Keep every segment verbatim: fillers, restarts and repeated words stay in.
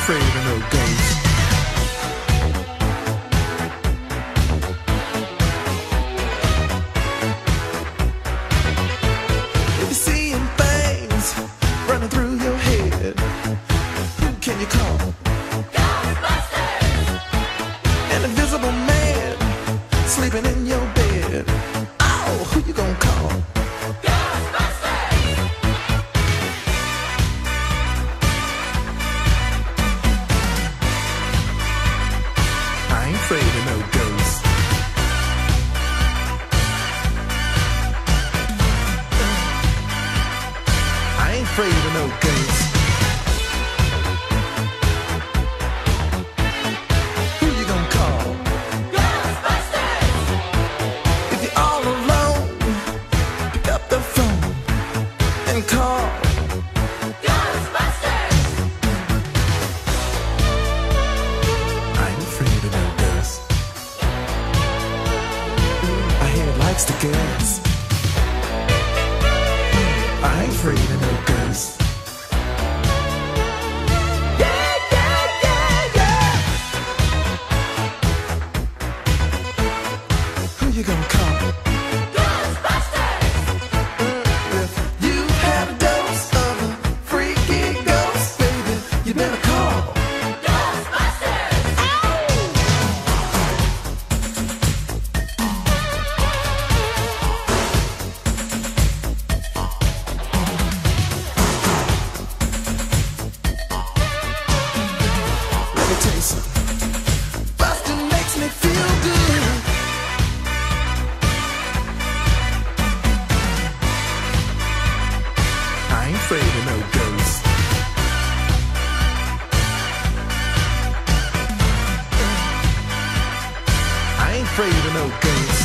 afraid of no ghosts. If you're seeing things running through your head, who can you call? Ghostbusters! An invisible man sleeping in your bed. Oh, who you gonna call? Ghostbusters! I ain't afraid of no ghosts. I ain't afraid of no ghosts. Who you gonna call? Ghostbusters! If you're all alone, pick up the phone and call. Ghostbusters! I ain't afraid of no ghosts. I hear it likes to gas. I ain't afraid of no ghosts. Yeah, yeah, yeah, yeah. Who you gonna call? Ghostbusters! If you had a dose of a freaky ghost, baby, you better call. Ghostbusters! Let me tell you something. Bustin' makes me feel good. I ain't afraid of no ghosts. I ain't afraid of no ghosts.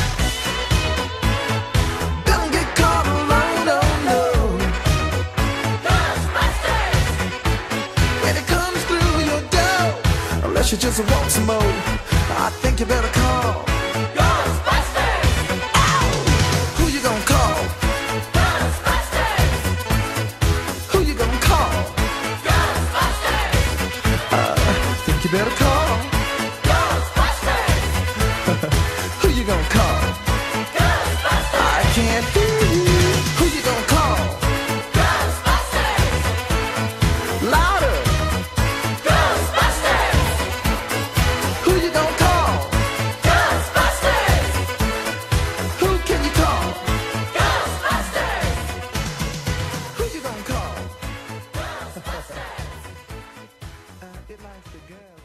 Don't get caught alone, oh no. Ghostbusters! When it comes through your door, unless you just want some more, I think you better call. Ghostbusters! Ow! Who you gonna call? Ghostbusters! Who you gonna call? Ghostbusters! I think you better call. Ghostbusters! Who you gonna call? Ghostbusters! I can't hear you. Who you gonna call? Ghostbusters! Louder. Ghostbusters! Who you gonna call? Ghostbusters! Who can you call? Ghostbusters! Who you gonna call? Ghostbusters! Uh, it likes the girl.